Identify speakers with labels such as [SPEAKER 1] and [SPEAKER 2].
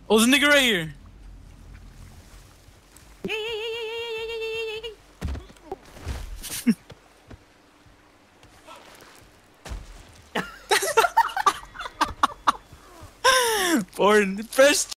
[SPEAKER 1] Oh, there's a nigga right here. Born, press